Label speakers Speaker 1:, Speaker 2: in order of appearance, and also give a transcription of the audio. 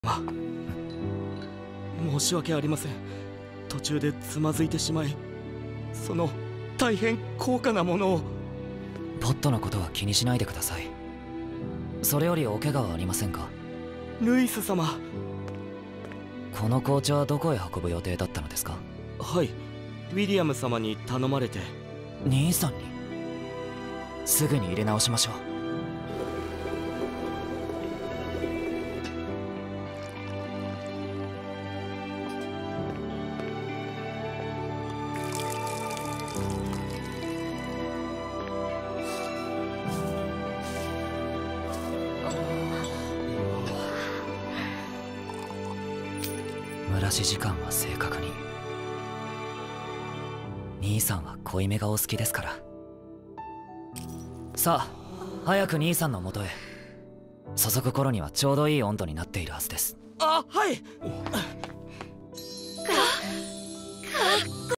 Speaker 1: 申し訳ありません。途中でつまずいてしまい、その大変高価なものを。
Speaker 2: ポットのことは気にしないでください。それよりお怪我はありませんか？
Speaker 1: ルイス様。
Speaker 2: この紅茶はどこへ運ぶ予定だったのですか？
Speaker 1: はい、ウィリアム様に頼まれて。
Speaker 2: 兄さんに？すぐに入れ直しましょう。蒸らし時間は正確に。兄さんは濃いめがお好きですから。さあ早く兄さんのもとへ。注ぐ頃にはちょうどいい温度になっているはずです。
Speaker 1: あ、はい。